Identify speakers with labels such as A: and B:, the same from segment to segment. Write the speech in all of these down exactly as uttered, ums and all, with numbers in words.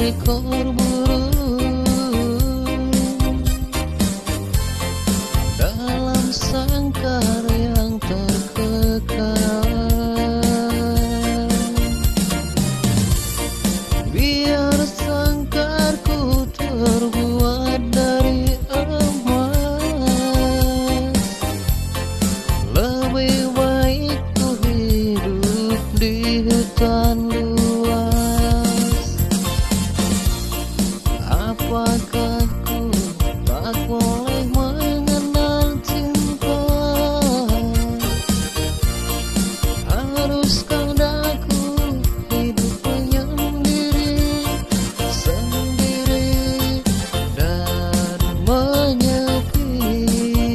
A: seekor burung dalam sangkar yang terkekang. Biar sangkarku terbuat dari emas, lebih baik ku hidup di hutan luas. Apakah ku tak boleh mengenal cinta? Haruskah daku hidup menyendiri, sendiri dan menyepi?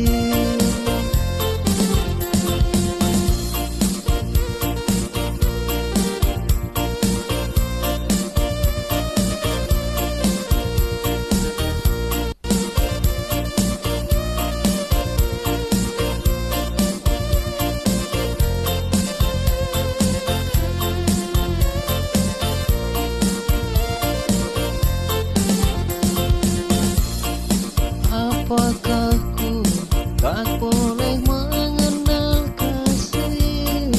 A: Apakah ku tak boleh mengenal kasih,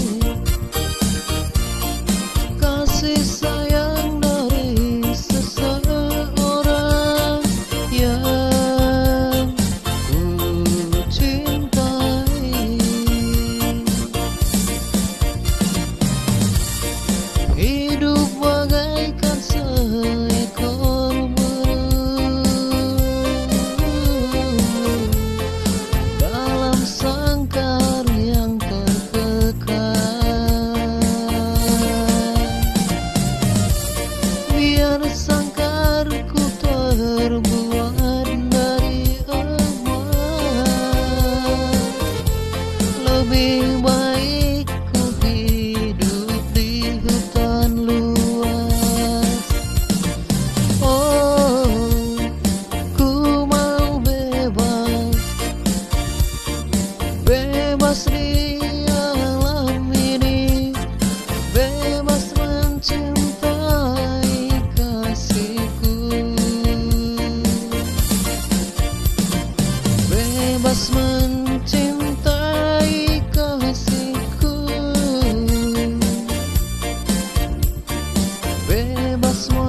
A: kasih sayang dari seseorang yang ku cintai? Hidup bagaikan seekor dalam sangkar yang terkekang. Biar sangkarku terbuat dari emas, lebih baik ku hidup di hutan luas. Oh, ku mau bebas, bebas di alam ini, bebas mencintai kasihku, bebas mencintai kasihku, bebas